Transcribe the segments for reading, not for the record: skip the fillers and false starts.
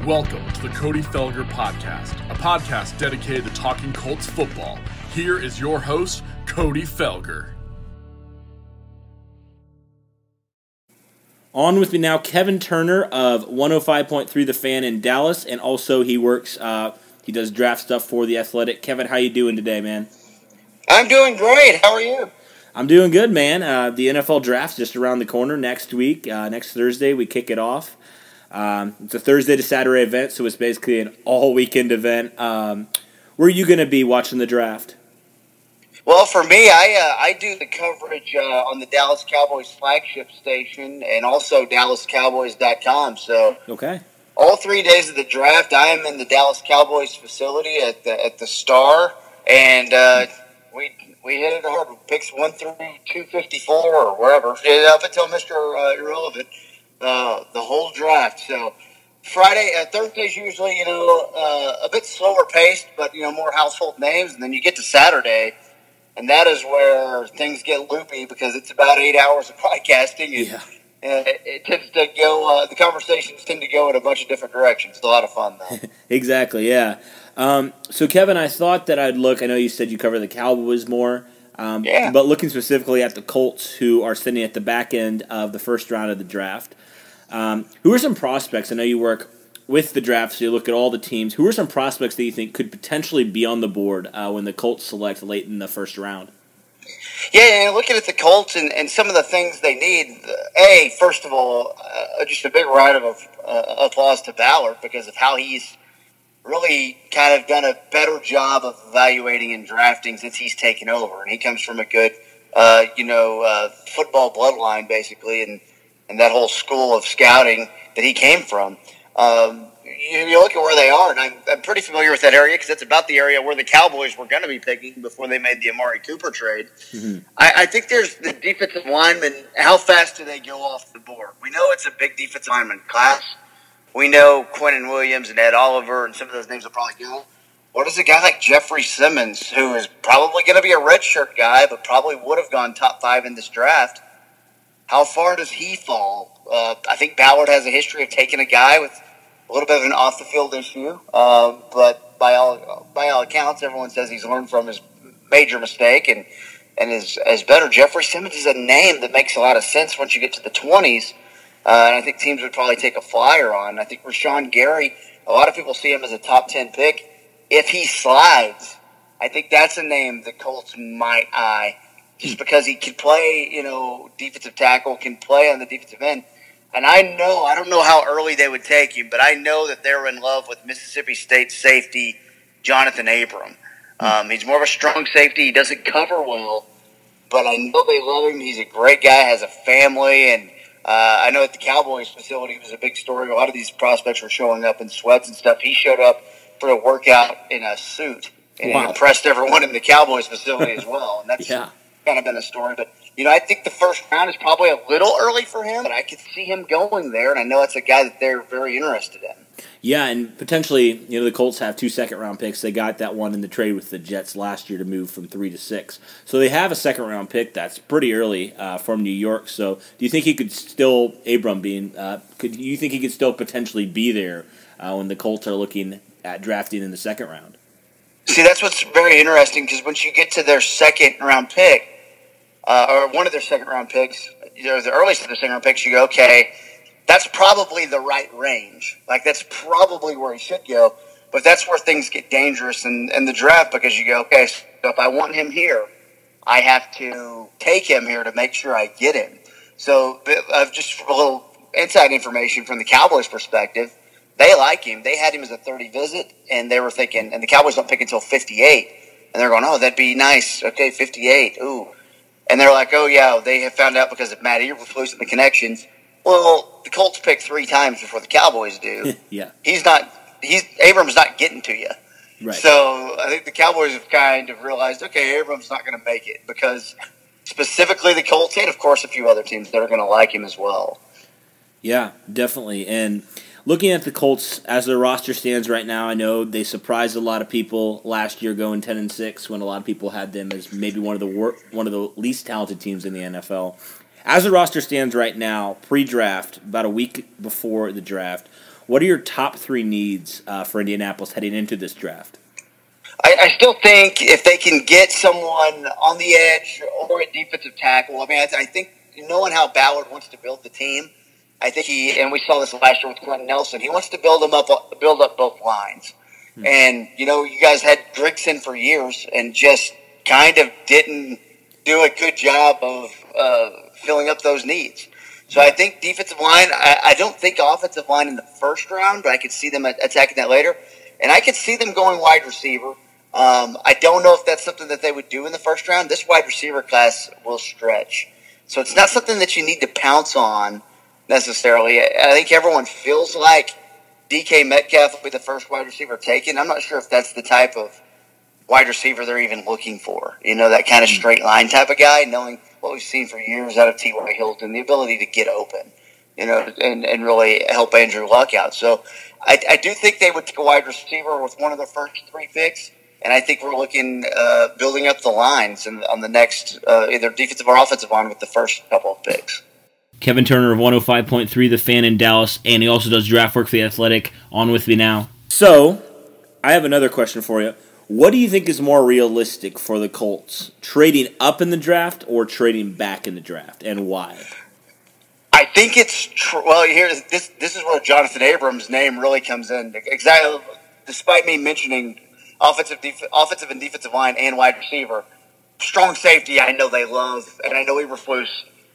Welcome to the Cody Felger Podcast, a podcast dedicated to talking Colts football. Here is your host, Cody Felger. On with me now, Kevin Turner of 105.3 The Fan in Dallas, and also he works, he does draft stuff for The Athletic. Kevin, how you doing today, man? I'm doing great. How are you? I'm doing good, man. The NFL draft's just around the corner next week. Next Thursday, we kick it off. It's a Thursday to Saturday event, so it's basically an all-weekend event. Where are you going to be watching the draft? Well, for me, I do the coverage on the Dallas Cowboys flagship station and also DallasCowboys.com. So, okay, all 3 days of the draft, I am in the Dallas Cowboys facility at the Star, and we hit it hard. Picks 1 through 254 or wherever, up until Mr. Irrelevant. The whole draft. So Thursday's usually, a bit slower paced, but, more household names. And then you get to Saturday, and that is where things get loopy because it's about 8 hours of podcasting. And it tends to go, the conversations tend to go in a bunch of different directions. It's a lot of fun, though. Exactly, yeah. So, Kevin, I thought that I'd look. I know you said you cover the Cowboys more. But looking specifically at the Colts, who are sitting at the back end of the first round of the draft, who are some prospects? I know you work with the draft, so you look at all the teams. Who are some prospects that you think could potentially be on the board when the Colts select late in the first round? Yeah, looking at the Colts and some of the things they need. First of all, just a big round of applause to Ballard because of how he's really kind of done a better job of evaluating and drafting since he's taken over. And he comes from a good, football bloodline, basically, and that whole school of scouting that he came from. You look at where they are, and I'm pretty familiar with that area because that's about the area where the Cowboys were going to be picking before they made the Amari Cooper trade. Mm-hmm. I think there's the defensive linemen. How fast do they go off the board? We know it's a big defensive lineman class. We know Quinnen Williams and Ed Oliver and some of those names will probably go. What is a guy like Jeffrey Simmons, who is probably going to be a redshirt guy, but probably would have gone top 5 in this draft? How far does he fall? I think Ballard has a history of taking a guy with a little bit of an off-the-field issue, but by all accounts, everyone says he's learned from his major mistake and is better. Jeffrey Simmons is a name that makes a lot of sense once you get to the 20s. And I think teams would probably take a flyer on. I think Rashawn Gary, a lot of people see him as a top 10 pick. If he slides, I think that's a name the Colts might eye just because he can play, defensive tackle, can play on the defensive end. And I don't know how early they would take him, but I know that they're in love with Mississippi State safety Jonathan Abram. He's more of a strong safety. He doesn't cover well, but I know they love him. He's a great guy, has a family, and I know at the Cowboys facility it was a big story. A lot of these prospects were showing up in sweats and stuff. He showed up for a workout in a suit and impressed everyone in the Cowboys facility as well. And that's kind of been a story. But, I think the first round is probably a little early for him, but I could see him going there, and I know it's a guy that they're very interested in. Yeah, and potentially, the Colts have 2 second-round picks. They got that one in the trade with the Jets last year to move from 3 to 6. So they have a second-round pick that's pretty early from New York. So do you think he could still, Abram being, you think he could still potentially be there when the Colts are looking at drafting in the second round? See, that's what's very interesting because once you get to their second-round pick, or one of their second-round picks, the earliest of their second-round picks, you go, okay, that's probably the right range. Like, that's probably where he should go. But that's where things get dangerous in the draft because you go, okay, so if I want him here, I have to take him here to make sure I get him. So just a little inside information from the Cowboys' perspective, they like him. They had him as a 30 visit, and they were thinking, and the Cowboys don't pick until 58. And they're going, oh, that'd be nice. Okay, 58. Ooh. And they're like, oh, yeah, they have found out because of Matt Eberflus and the connections. Well, the Colts pick 3 times before the Cowboys do. Yeah. Abram's not getting to you. Right. So I think the Cowboys have kind of realized, okay, Abram's not going to make it because specifically the Colts and, of course, a few other teams that are going to like him as well. Yeah, definitely. And looking at the Colts as their roster stands right now, I know they surprised a lot of people last year going 10-6 when a lot of people had them as maybe one of the least talented teams in the NFL. As the roster stands right now, pre-draft, about a week before the draft, What are your top 3 needs for Indianapolis heading into this draft? I still think if they can get someone on the edge or a defensive tackle, I mean, I think knowing how Ballard wants to build the team, I think and we saw this last year with Quentin Nelson, he wants to build up both lines. And, you guys had Grigson for years and just kind of didn't do a good job of filling up those needs. So I think defensive line, I don't think offensive line in the first round, but I could see them attacking that later. And I could see them going wide receiver. I don't know if that's something that they would do in the first round. This wide receiver class will stretch. So it's not something that you need to pounce on necessarily. I think everyone feels like DK Metcalf will be the first wide receiver taken. I'm not sure if that's the type of wide receiver they're even looking for. That kind of straight line type of guy, knowing what we've seen for years out of T.Y. Hilton, the ability to get open, and really help Andrew Luck out. So I do think they would take a wide receiver with one of their first 3 picks. And I think we're looking building up the lines on the next either defensive or offensive line with the first couple of picks. Kevin Turner of 105.3 The Fan in Dallas, and he also does draft work for The Athletic. On with me now. So, I have another question for you. What do you think is more realistic for the Colts, trading up in the draft or trading back in the draft, and why? I think it's well. This is where Jonathan Abrams' name really comes in. Exactly, despite me mentioning offensive and defensive line and wide receiver. Strong safety, I know they love, and I know Eberflus,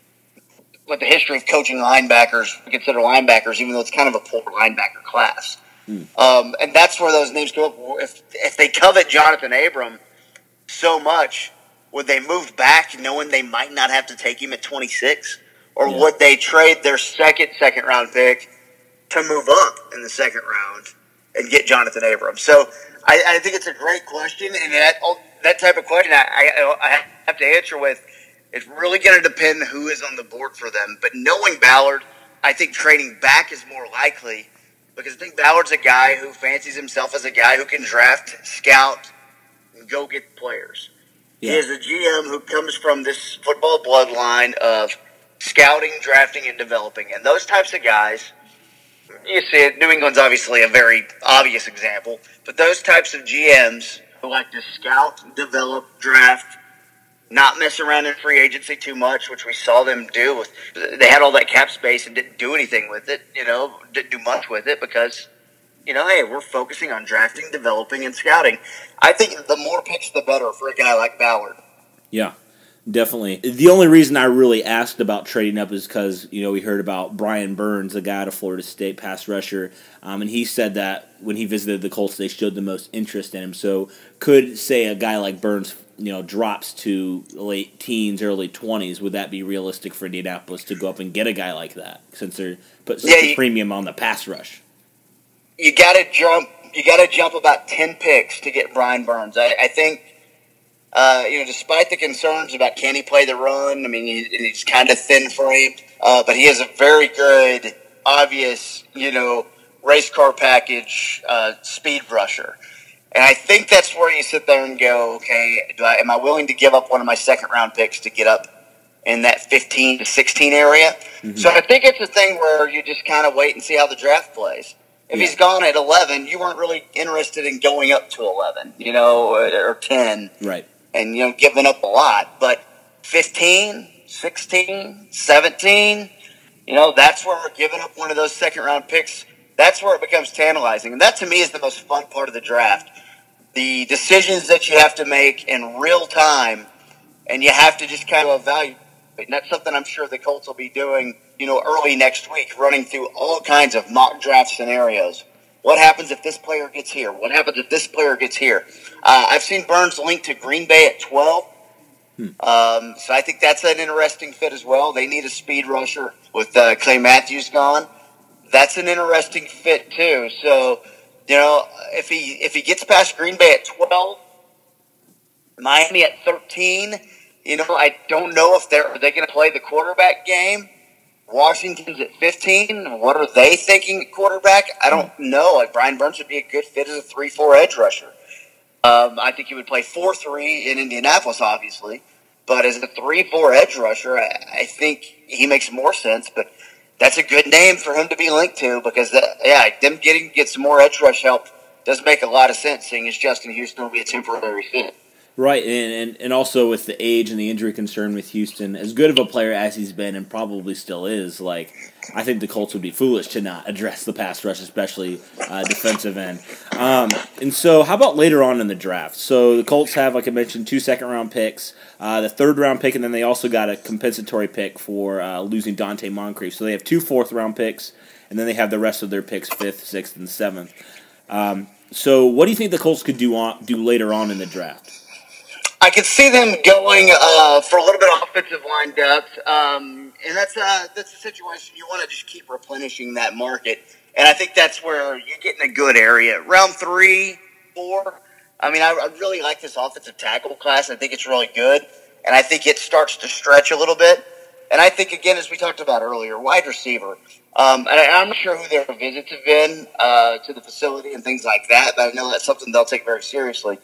with the history of coaching linebackers, we consider linebackers, even though it's kind of a poor linebacker class. And that's where those names go up. If they covet Jonathan Abram so much, would they move back knowing they might not have to take him at 26? Or would they trade their second round pick to move up in the second round and get Jonathan Abram? So I think it's a great question, and that type of question I have to answer with, it's really going to depend who is on the board for them. But knowing Ballard, I think trading back is more likely, because I think Ballard's a guy who fancies himself as a guy who can draft, scout, and go get players. Yeah. He is a GM who comes from this football bloodline of scouting, drafting, and developing. And those types of guys, you see it, New England's obviously a very obvious example, but those types of GMs who like to scout, develop, draft, not mess around in free agency too much, which we saw them do. They had all that cap space and didn't do anything with it, didn't do much with it because, hey, we're focusing on drafting, developing, and scouting. I think the more picks, the better for a guy like Ballard. Yeah. Definitely. The only reason I really asked about trading up is because, we heard about Brian Burns, the guy out of Florida State, pass rusher, and he said that when he visited the Colts, they showed the most interest in him. So could, say, a guy like Burns, drops to late teens, early 20s, would that be realistic for Indianapolis to go up and get a guy like that, since they're put such a premium on the pass rush? You got to jump about 10 picks to get Brian Burns. I think. Despite the concerns about can he play the run, I mean, he's kind of thin-framed, but he has a very good, obvious, race car package speed rusher. And I think that's where you sit there and go, okay, am I willing to give up one of my second-round picks to get up in that 15 to 16 area? Mm-hmm. So I think it's a thing where you just kind of wait and see how the draft plays. If he's gone at 11, you weren't really interested in going up to 11, or 10. Right. And, giving up a lot. But 15, 16, 17, that's where we're giving up one of those second-round picks. That's where it becomes tantalizing. And that, to me, is the most fun part of the draft. The decisions that you have to make in real time, and you have to just kind of evaluate. And that's something I'm sure the Colts will be doing, early next week, running through all kinds of mock draft scenarios. What happens if this player gets here? What happens if this player gets here? I've seen Burns linked to Green Bay at 12. So I think that's an interesting fit as well. They need a speed rusher with Clay Matthews gone. That's an interesting fit too. So, if he gets past Green Bay at 12, Miami at 13, I don't know if are they going to play the quarterback game. Washington's at 15. What are they thinking at quarterback? I don't know. Brian Burns would be a good fit as a 3-4 edge rusher. I think he would play 4-3 in Indianapolis, obviously. But as a 3-4 edge rusher, I think he makes more sense. But that's a good name for him to be linked to because, them get some more edge rush help does make a lot of sense, seeing as Justin Houston will be a temporary fit. Right, and also with the age and the injury concern with Houston, as good of a player as he's been and probably still is, I think the Colts would be foolish to not address the pass rush, especially defensive end. And so how about later on in the draft? So the Colts have, like I mentioned, 2 second-round picks, the third-round pick, and then they also got a compensatory pick for losing Dante Moncrief. So they have 2 fourth-round picks, and then they have the rest of their picks, 5th, 6th, and 7th. So what do you think the Colts could do later on in the draft? I could see them going for a little bit of offensive line depth, and that's a situation you want to just keep replenishing that market. And I think that's where you get in a good area. Round 3, 4, I really like this offensive tackle class. I think it's really good, and I think it starts to stretch a little bit. And I think, again, as we talked about earlier, wide receiver. And I'm not sure who their visits have been to the facility and things like that, but I know that's something they'll take very seriously.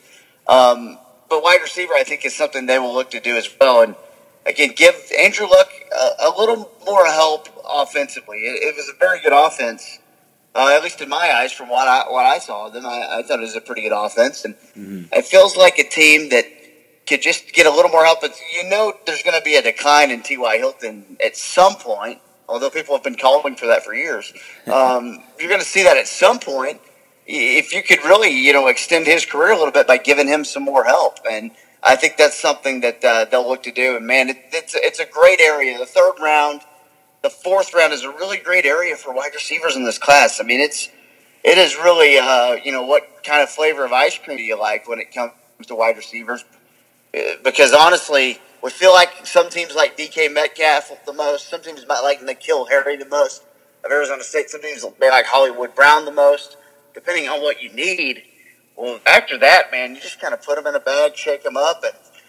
But wide receiver, I think, is something they will look to do as well. And, again, give Andrew Luck a little more help offensively. It was a very good offense, at least in my eyes, from what I saw of them. I thought it was a pretty good offense. And It feels like a team that could just get a little more help. But there's going to be a decline in T.Y. Hilton at some point, although people have been calling for that for years. You're going to see that at some point. If you could really, extend his career a little bit by giving him some more help. And I think that's something that they'll look to do. And, man, it's a great area. The 3rd round, the 4th round is a really great area for wide receivers in this class. It is really, what kind of flavor of ice cream do you like when it comes to wide receivers? Because, honestly, we feel like some teams like DK Metcalf the most. Some teams might like N'Keal Harry the most of Arizona State. Some teams may like Hollywood Brown the most. Depending on what you need. Well, after that, man, you just kind of put them in a bag, shake them up,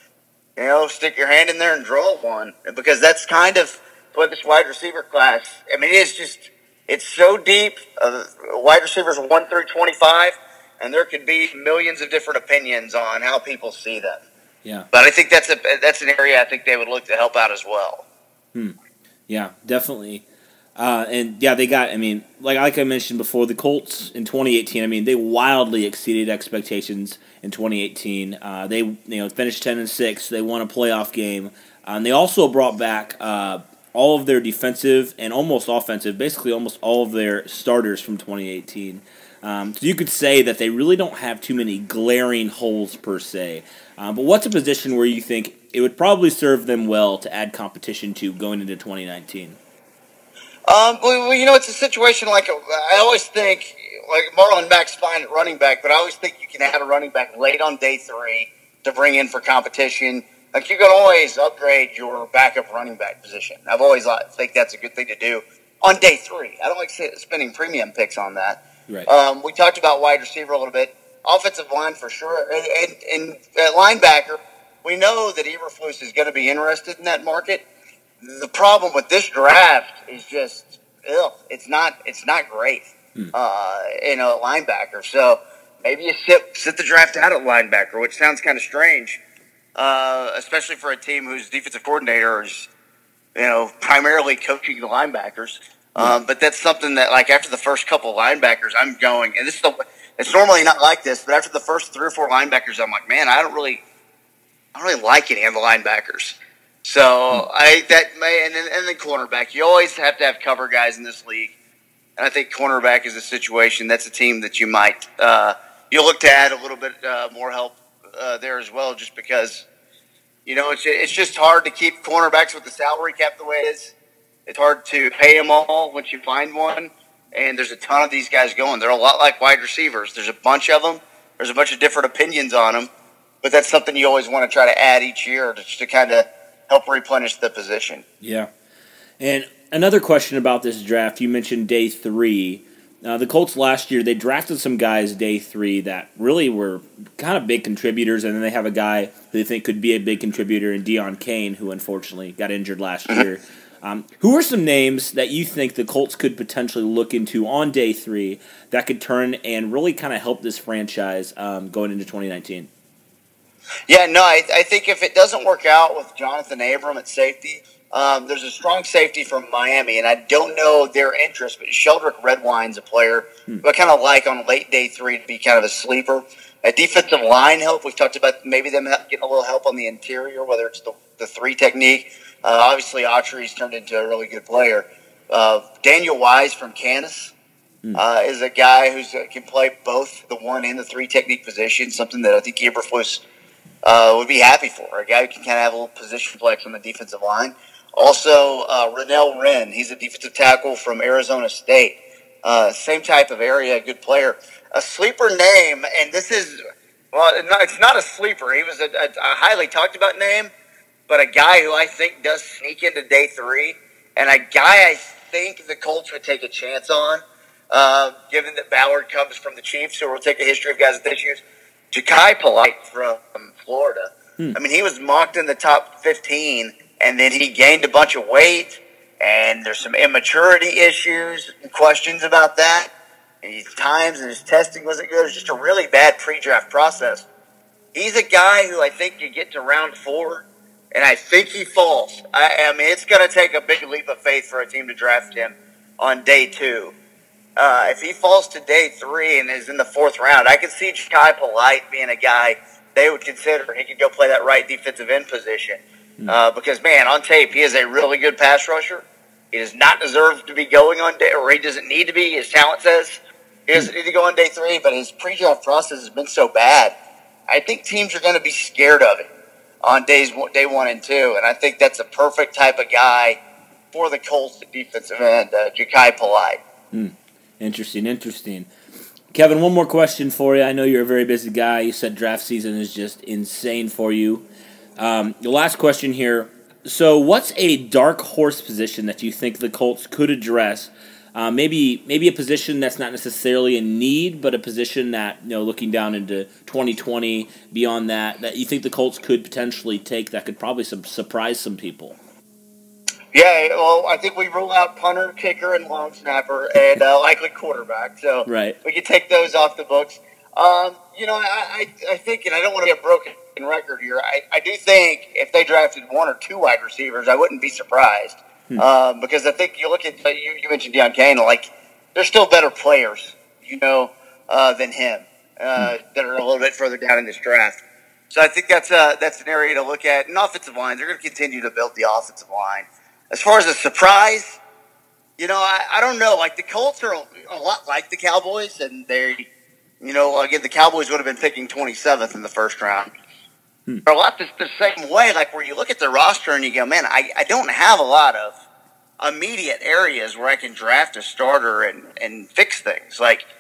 and, stick your hand in there and draw one. Because that's kind of what this wide receiver class, it's so deep, wide receivers 1 through 25, and there could be millions of different opinions on how people see them. Yeah. But I think that's an area I think they would look to help out as well. Yeah, definitely. They got, like I mentioned before, the Colts in 2018, they wildly exceeded expectations in 2018. They finished 10-6. They won a playoff game. And they also brought back all of their defensive and almost offensive, basically almost all of their starters from 2018. So you could say that they really don't have too many glaring holes per se. But what's a position where you think it would probably serve them well to add competition to going into 2019? It's a situation like I always think, like Marlon Mack's fine at running back, but I always think you can add a running back late on day 3 to bring in for competition. Like, you can always upgrade your backup running back position. I've always think that's a good thing to do on day 3. I don't like spending premium picks on that. Right. We talked about wide receiver a little bit. Offensive line for sure. And linebacker, we know that Eberflus is going to be interested in that market. The problem with this draft is just, it's not great in a linebacker. So maybe you sit the draft out at linebacker, which sounds kind of strange, especially for a team whose defensive coordinator is, primarily coaching the linebackers. But that's something that, like, after the first couple of linebackers, I'm going, and it's normally not like this, but after the first 3 or 4 linebackers, I'm like, man, I don't really like any of the linebackers. So and then cornerback. You always have to have cover guys in this league, and I think cornerback is a situation that's a team that you might you'll look to add a little bit more help there as well, just because it's just hard to keep cornerbacks with the salary cap the way it is. It's hard to pay them all once you find one, and there's a ton of these guys going. They're a lot like wide receivers. There's a bunch of them. There's a bunch of different opinions on them, but that's something you always want to try to add each year to kind of help replenish the position. Yeah. And another question about this draft, you mentioned day 3. The Colts last year, they drafted some guys day 3 that really were kind of big contributors, and then they have a guy who they think could be a big contributor in Deon Cain, who unfortunately got injured last year. Who are some names that you think the Colts could potentially look into on day 3 that could turn and really kind of help this franchise going into 2019? Yeah, no, I think if it doesn't work out with Jonathan Abram at safety, There's a strong safety from Miami, and I don't know their interest, but Sheldrick Redwine's a player who I kind of like on late day 3 to be kind of a sleeper. A defensive line help. We've talked about maybe them getting a little help on the interior, whether it's the 3 technique. Obviously, Autry's turned into a really good player. Daniel Wise from Kansas is a guy who can play both the 1 and the 3 technique position, something that I think Eberflus would be happy for. A guy who can kind of have a little position flex on the defensive line. Also, Renell Wren. He's a defensive tackle from Arizona State. Same type of area, good player. A sleeper name, and this is, well, it's not a sleeper. He was a highly talked about name, but a guy who I think does sneak into day 3, and a guy I think the Colts would take a chance on, given that Ballard comes from the Chiefs, who will take a history of guys with issues. Jachai Polite from Florida. I mean, he was mocked in the top 15, and then he gained a bunch of weight, and there's some immaturity issues and questions about that. And his times and his testing wasn't good. It was just a really bad pre-draft process. He's a guy who I think you get to round 4, and I think he falls. I mean, it's going to take a big leap of faith for a team to draft him on day 2. If he falls to day 3 and is in the 4th round, I could see Jachai Polite being a guy they would consider. He could go play that right defensive end position. Because, man, on tape, he is a really good pass rusher. He does not deserve to be going on day, or he doesn't need to be. His talent says he doesn't need to go on day 3, but his pre-draft process has been so bad. I think teams are going to be scared of it on day 1 and 2, and I think that's a perfect type of guy for the Colts at defensive end, Jachai Polite. Interesting. Kevin, one more question for you. I know you're a very busy guy. You said draft season is just insane for you. The last question here. So what's a dark horse position that you think the Colts could address? Maybe a position that's not necessarily a need, but a position that, looking down into 2020, beyond that you think the Colts could potentially take that could probably surprise some people? Yeah, well, I think we rule out punter, kicker, and long snapper, and likely quarterback. So we can take those off the books. I think, and I don't want to be a broken record here, I do think if they drafted 1 or 2 wide receivers, I wouldn't be surprised. Because I think you look at, you mentioned Deon Cain, they're still better players, than him, that are a little bit further down in this draft. So I think that's an area to look at. And offensive line, they're going to continue to build the offensive line. As far as a surprise, I don't know. The Colts are a lot like the Cowboys, and they, again, the Cowboys would have been picking 27th in the first round. They're a lot the same way, where you look at the roster and you go, man, I don't have a lot of immediate areas where I can draft a starter and fix things.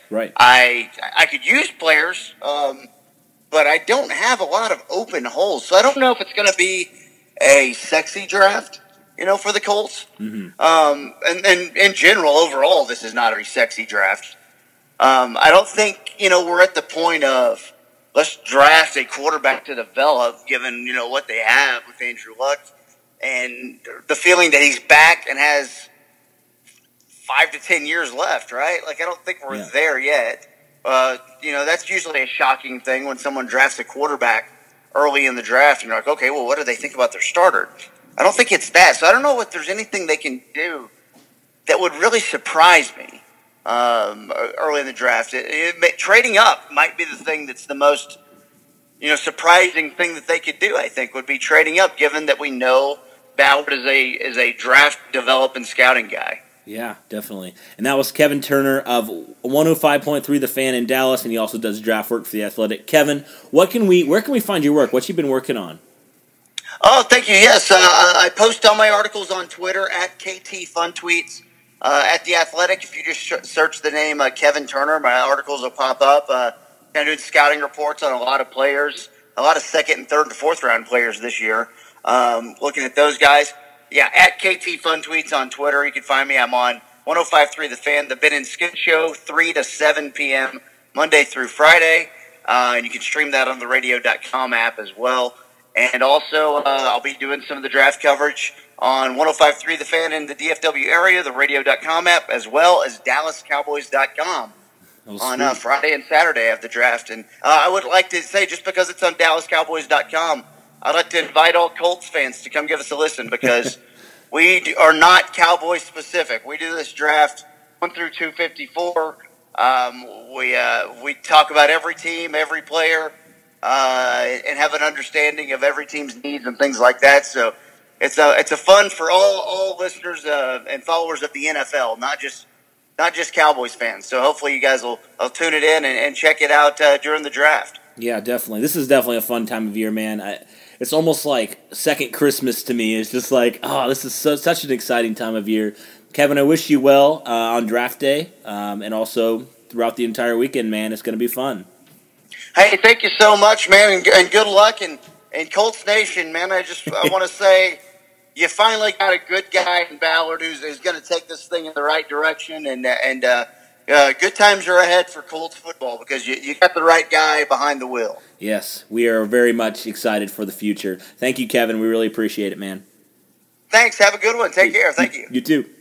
I could use players, but I don't have a lot of open holes. So I don't know if it's going to be a sexy draft, for the Colts. And in general, overall, this is not a sexy draft. I don't think, we're at the point of let's draft a quarterback to develop, given, what they have with Andrew Luck and the feeling that he's back and has 5 to 10 years left, right? I don't think we're there yet. That's usually a shocking thing when someone drafts a quarterback early in the draft and you're like, okay, well, what do they think about their starter? I don't think it's that. So I don't know if there's anything they can do that would really surprise me early in the draft. Trading up might be the thing that's the most, surprising thing that they could do, I think, would be trading up, given that we know Ballard is a draft, develop, and scouting guy. Yeah, definitely. And that was Kevin Turner of 105.3 The Fan in Dallas, and he also does draft work for The Athletic. Kevin, where can we find your work? What you been working on? Oh, thank you. Yes, I post all my articles on Twitter at KT Fun Tweets. At The Athletic, if you just search the name Kevin Turner, my articles will pop up. I'm doing scouting reports on a lot of players, a lot of 2nd and 3rd and 4th round players this year. Looking at those guys. Yeah, at KT Fun Tweets on Twitter. You can find me. I'm on 105.3 The Fan, the Ben and Skip Show, 3 to 7 p.m. Monday through Friday. And you can stream that on the radio.com app as well. And also, I'll be doing some of the draft coverage on 105.3 The Fan in the DFW area, the radio.com app, as well as DallasCowboys.com on Friday and Saturday of the draft. And I would like to say, just because it's on DallasCowboys.com, I'd like to invite all Colts fans to come give us a listen, because we are not Cowboy specific. We do this draft 1 through 254. We talk about every team, every player, and have an understanding of every team's needs and things like that. So it's a fun for all listeners and followers of the NFL, not just Cowboys fans. So hopefully you guys will tune it in and check it out during the draft. Yeah, definitely. This is definitely a fun time of year, man. It's almost like second Christmas to me. It's just like, oh, this is such an exciting time of year. Kevin, I wish you well on draft day and also throughout the entire weekend, man. It's going to be fun. Hey, thank you so much, man, and good luck. And Colts Nation, man, I want to say you finally got a good guy in Ballard who's going to take this thing in the right direction. And good times are ahead for Colts football because you got the right guy behind the wheel. Yes, we are very much excited for the future. Thank you, Kevin. We really appreciate it, man. Thanks. Have a good one. Take care. Thank you. You too.